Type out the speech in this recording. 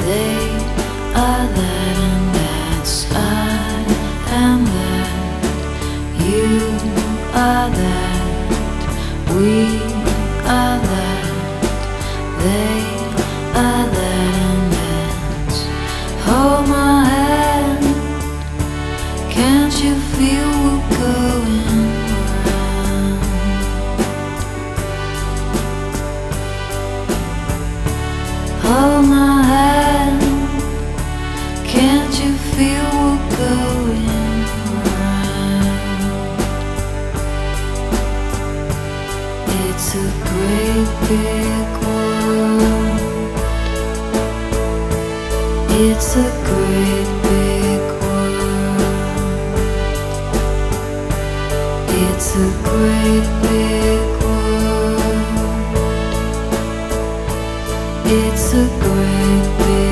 They are that, and that's I am that. You are that. We are that. They are that, and that's. Hold my hand. Can't you feel we're going round? Hold my hand. Can't you feel we're going round? It's a great big world. It's a great big world. It's a great big world. It's a great big